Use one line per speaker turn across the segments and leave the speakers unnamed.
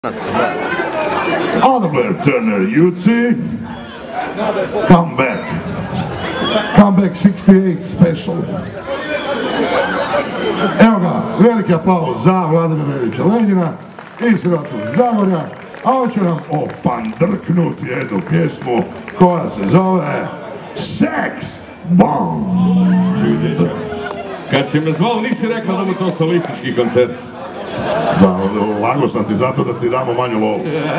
Adalbert Turner, Jutsi, Come Back 68 Special. Evo ga, veliki aplauz za Vladimira Iljiča Lenjina iz Hrvatskog Zagorja, a on će nam opandrknuti jednu pjesmu koja se zove Sex Bomb.
Kad si me zvao nisi rekao da mu to solistički koncert.
Da, lago sam ti zato da ti damo manju lovu.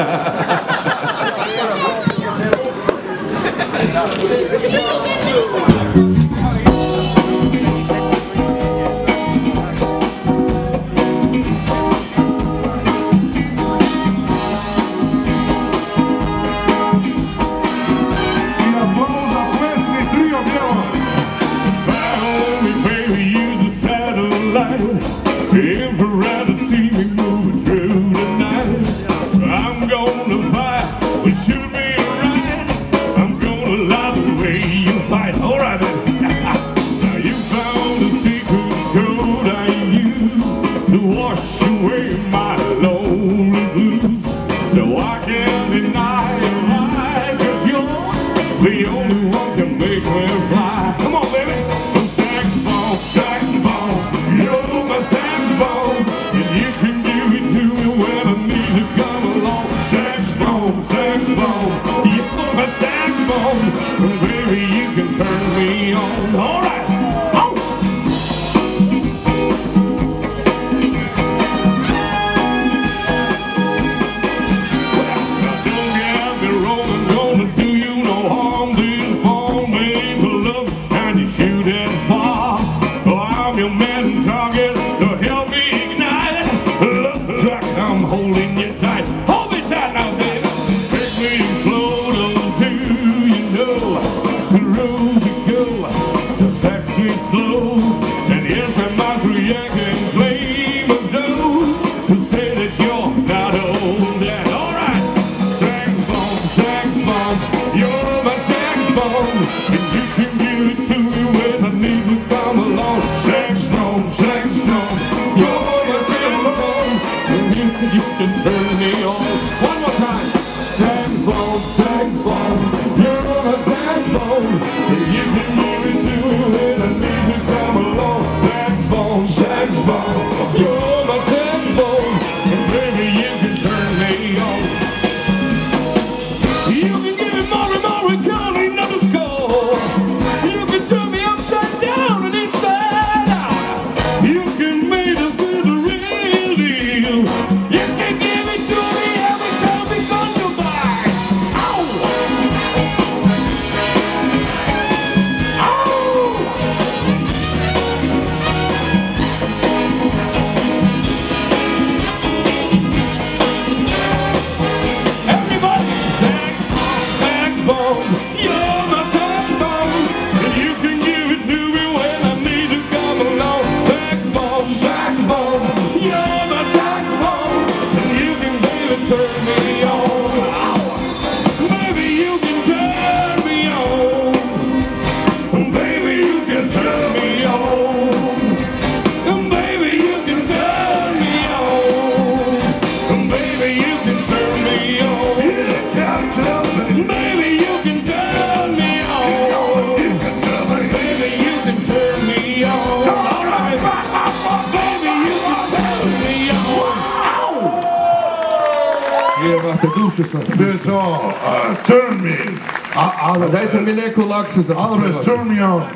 Infrared to see me moving through the night. I'm gonna fight, but shoot me right. I'm gonna love the way you fight. Alright then. Now you found the secret code I use to wash away my lonely blues. So I can't deny your right, 'cause you're the only one can make me fly. Come on, baby. Saxophone, saxophone, you're my saxophone. You can give it to me when I need to come along. Saxophone, saxophone, you're my saxophone. Baby, you can turn me on. All right. Oh. Well, now don't get me wrong, I'm gonna do you no harm. This bomb made for love, and you shoot it far. Oh, I'm your man target, so help me ignite it. Looks like I'm holding you tight. Hold me tight now, baby. Make me explode until you know the road to go. The sex is slow, and yes, I must react and claim of those who say that you're not old yet. All right, saxophone, saxophone, you're my saxophone, and you can give it to me when I need to come along. Saxophone, saxophone, you're my saxophone, and you can turn me on. One more time. Saxophone, saxophone, you're my saxophone, and you can give it to me when I need to come along. Saxophone, saxophone, you're my saxophone, and baby you can turn me on. You can give me more and more and count another score. You can turn me upside down and inside out. You can make us feel the real deal. You can give it to me every time we go to buy. Ow! Ow! Everybody, saxophone, you're my saxophone, and you can give it to me when I need to come along. Saxophone, saxophone, you're my saxophone, and you can baby turn me on. Baby, you can turn me on. Baby, you can turn me on. Baby, you can turn me on. Baby, you can turn me on. Baby, you can turn me on. Baby, you can turn me on. All right. Baby, you can turn me on. Jebate, dušu sam
Gdje je to? Turn me.
Dajte mi neku lakšu za
Adalbert, turn me on.